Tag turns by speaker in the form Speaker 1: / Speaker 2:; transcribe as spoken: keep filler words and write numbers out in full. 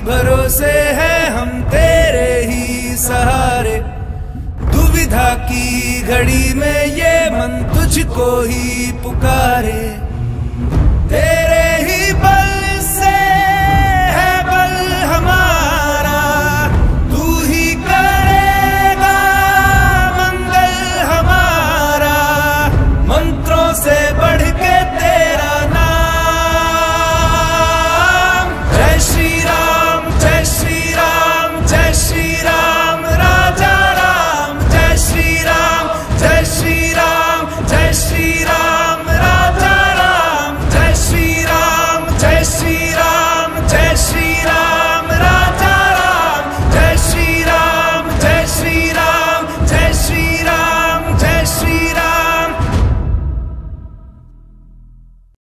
Speaker 1: भरोसे है हम तेरे ही सहारे। दुविधा की घड़ी में ये मन तुझको ही पुकारे, तेरे ही